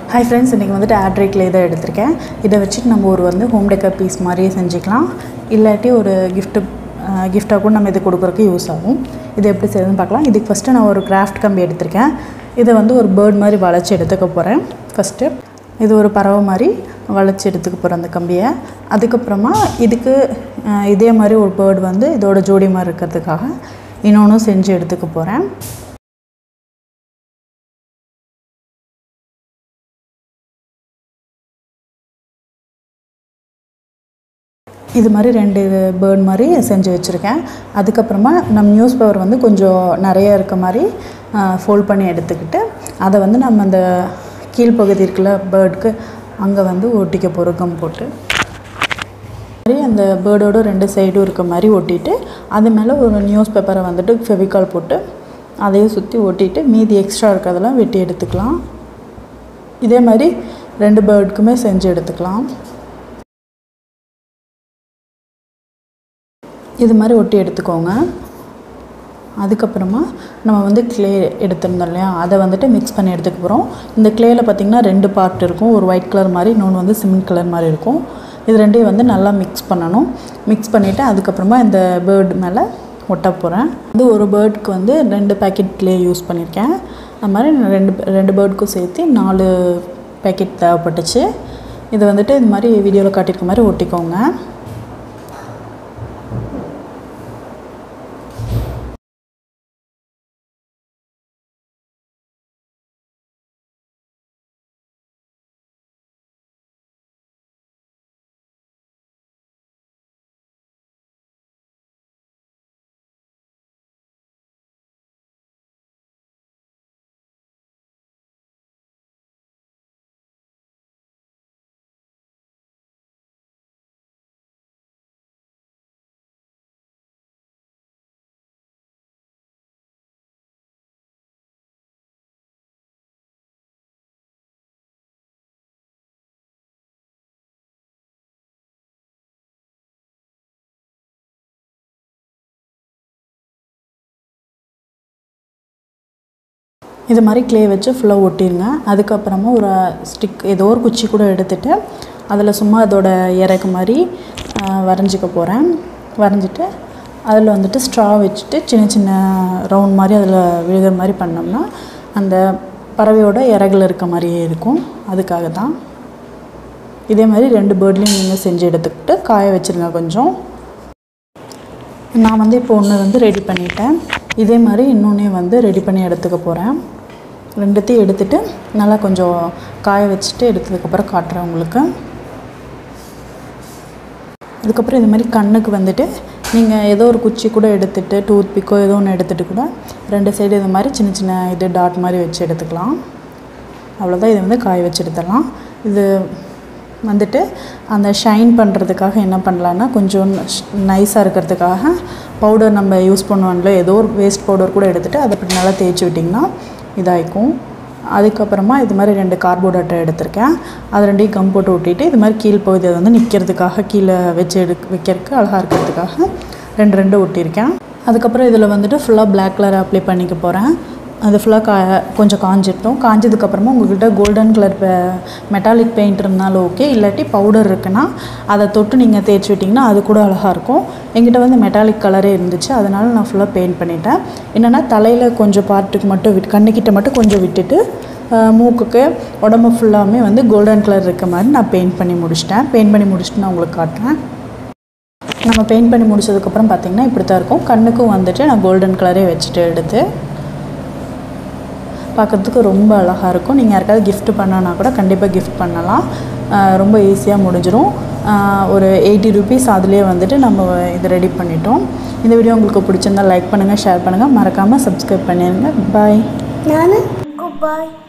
Hi friends, இன்னைக்கு வந்துட்டு ஆட்ரிக் clay தான் எடுத்துர்க்கேன். இத வச்சிட்டு நம்ம ஒரு வந்து ஹோம் டெக்கர் பீஸ் மாதிரியே செஞ்சுக்கலாம். இல்லாட்டி ஒரு gift கூட நம்ம இது கொடுக்கறதுக்கு யூஸ் ஆகும். இது எப்படி செய்யறதுன்னு பார்க்கலாம். இதுக்கு ஃபர்ஸ்ட் நான் ஒரு கிராஃப்ட் கம்பி எடுத்துர்க்கேன். இத வந்து ஒரு பேர்ட் மாதிரி வளைச்சு எடுத்துக்க போறேன். ஃபர்ஸ்ட் இது ஒரு பறவை மாதிரி வளைச்சு எடுத்துக்க போறேன் அந்த கம்பியை. அதுக்கு அப்புறமா இதுக்கு இதே மாதிரி ஒரு பேர்ட் வந்து இதோட ஜோடி மாதிரி இருக்கிறதுக்காக இன்னொன்னு செஞ்சு எடுத்துக்க போறேன். இது மாதிரி ரெண்டு பேர்ட் மாதிரி செஞ்சு வச்சிருக்கேன். அதுக்கு அப்புறமா நம்ம நியூஸ் பேப்பர் வந்து கொஞ்சம் நிறைய இருக்க மாதிரி ஃபோல்ட் பண்ணி எடுத்துக்கிட்டு அதை வந்து நம்ம அந்த கீழ் பகுதி இருக்குல பேர்டுக்கு அங்கே வந்து ஒட்டிக்க போகிறோம் கம் போட்டு. அந்த பேர்டோட ரெண்டு சைடும் இருக்க மாதிரி ஒட்டிட்டு அது மேலே ஒரு நியூஸ் பேப்பரை வந்துட்டு ஃபெவிகால் போட்டு அதையே சுற்றி ஒட்டிட்டு மீதி எக்ஸ்ட்ரா இருக்கிறதெல்லாம் வெட்டி எடுத்துக்கலாம். இதே மாதிரி ரெண்டு பேர்டுக்குமே செஞ்சு எடுத்துக்கலாம். இது மாதிரி ஒட்டி எடுத்துக்கோங்க. அதுக்கப்புறமா நம்ம வந்து க்ளே எடுத்துருந்தோம் இல்லையா, அதை வந்துட்டு மிக்ஸ் பண்ணி எடுத்துக்க போகிறோம். இந்த க்ளேயில் பார்த்திங்கன்னா ரெண்டு பார்ட் இருக்கும். ஒரு ஒயிட் கலர் மாதிரி, இன்னொன்று வந்து சிமெண்ட் கலர் மாதிரி இருக்கும். இது ரெண்டையும் வந்து நல்லா மிக்ஸ் பண்ணணும். மிக்ஸ் பண்ணிவிட்டு அதுக்கப்புறமா இந்த பேர்டு மேலே ஒட்ட போகிறேன். வந்து ஒரு பேர்டுக்கு வந்து 2 பேக்கெட் க்ளே யூஸ் பண்ணியிருக்கேன். அது மாதிரி ரெண்டு பேர்டுக்கும் சேர்த்து 4 பேக்கெட் தேவைப்பட்டுச்சு. இதை வந்துட்டு இது மாதிரி வீடியோவில் காட்டியிருக்க மாதிரி ஒட்டிக்கோங்க. இது மாதிரி க்ளே வச்சு ஃபுல்லாக ஒட்டிடுங்க. அதுக்கப்புறமா ஒரு ஸ்டிக் ஏதோ ஒரு குச்சி கூட எடுத்துகிட்டு அதில் சும்மா அதோட இறக்கு மாதிரி வரைஞ்சிக்க போகிறேன். வரைஞ்சிட்டு அதில் வந்துட்டு ஸ்ட்ரா வச்சுட்டு சின்ன சின்ன ரவுண்ட் மாதிரி அதில் விழுகிற மாதிரி பண்ணோம்னா அந்த பறவையோட இறகுல இருக்க மாதிரியே இருக்கும். அதுக்காக தான். இதே மாதிரி 2 பேர்ட்லேயும் நீங்கள் செஞ்சு எடுத்துக்கிட்டு காய வச்சுருங்க கொஞ்சம். நான் வந்து இப்போ ஒன்று வந்து ரெடி பண்ணிட்டேன். இதே மாதிரி இன்னொன்னே வந்து ரெடி பண்ணி எடுத்துக்க போகிறேன். ரெண்டுத்தையும் எடுத்துகிட்டு நல்லா கொஞ்சம் காய வச்சுட்டு எடுத்ததுக்கப்புறம் காட்டுறேன் உங்களுக்கு. அதுக்கப்புறம் இது மாதிரி கண்ணுக்கு வந்துட்டு நீங்கள் ஏதோ ஒரு குச்சி கூட எடுத்துகிட்டு டூத் பிக்கோ ஏதோ ஒன்று எடுத்துகிட்டு கூட 2 சைடு இது மாதிரி சின்ன சின்ன இது டாட் மாதிரி வச்சு எடுத்துக்கலாம். அவ்வளோதான். இதை வந்து காய வச்சு எடுத்துடலாம். இது வந்துட்டு அந்த ஷைன் பண்ணுறதுக்காக என்ன பண்ணலான்னா கொஞ்சம் நைஸாக இருக்கிறதுக்காக பவுடர் நம்ம யூஸ் பண்ணுவோம்ல, ஏதோ ஒரு வேஸ்ட் பவுடர் கூட எடுத்துகிட்டு அதை அப்படி நல்லா தேய்ச்சி விட்டிங்கன்னா இதாகிக்கும். அதுக்கப்புறமா இது மாதிரி 2 கார்ட்போர்ட் அட்டை எடுத்திருக்கேன். அது ரெண்டையும் கம் போட்டு ஒட்டிட்டு இது மாதிரி கீழ் பகுதியை வந்து நிற்கிறதுக்காக கீழே வச்சு வைக்கிறதுக்கு அழகாக இருக்கிறதுக்காக 2 ஒட்டியிருக்கேன். அதுக்கப்புறம் இதில் வந்துட்டு ஃபுல்லாக பிளாக் கலர் அப்ளை பண்ணிக்க போகிறேன். அது ஃபுல்லாக கொஞ்சம் காஞ்சிட்டோம். காஞ்சதுக்கப்புறமா உங்கள்கிட்ட கோல்டன் கலர் மெட்டாலிக் பெயிண்ட் இருந்தாலும் ஓகே, இல்லாட்டி பவுடர் இருக்குன்னா அதை தொட்டு நீங்கள் தேய்ச்சி விட்டிங்கன்னா அது கூட அழகாக இருக்கும். என்கிட்ட வந்து மெட்டாலிக் கலரே இருந்துச்சு, அதனால் நான் ஃபுல்லாக பெயிண்ட் பண்ணிட்டேன். என்னென்னா தலையில் கொஞ்சம் பார்ட்டுக்கு மட்டும் கண்ணுக்கிட்ட மட்டும் கொஞ்சம் விட்டுட்டு மூக்குக்கு உடம்பு ஃபுல்லாமே வந்து கோல்டன் கலர் இருக்க மாதிரி நான் பெயிண்ட் பண்ணி முடிச்சிட்டேன். பெயிண்ட் பண்ணி முடிச்சுட்டு நான் உங்களுக்கு காட்டுறேன். நம்ம பெயிண்ட் பண்ணி முடிச்சதுக்கப்புறம் பார்த்திங்கன்னா இப்படி தான் இருக்கும். கண்ணுக்கும் வந்துட்டு நான் கோல்டன் கலரே வச்சுட்டு எடுத்து பார்க்குறதுக்கு ரொம்ப அழகாக இருக்கும். நீங்கள் யாருக்காவது கிஃப்ட் பண்ணனா கூட கண்டிப்பாக கிஃப்ட் பண்ணலாம். ரொம்ப ஈஸியாக முடிஞ்சிடும். ஒரு 80 ரூபீஸ் அதுலேயே வந்துட்டு நம்ம இது ரெடி பண்ணிட்டோம். இந்த வீடியோ உங்களுக்கு பிடிச்சிருந்தால் லைக் பண்ணுங்கள், ஷேர் பண்ணுங்கள், மறக்காமல் சப்ஸ்கிரைப் பண்ணிடுங்க. பாய். குட் பாய்.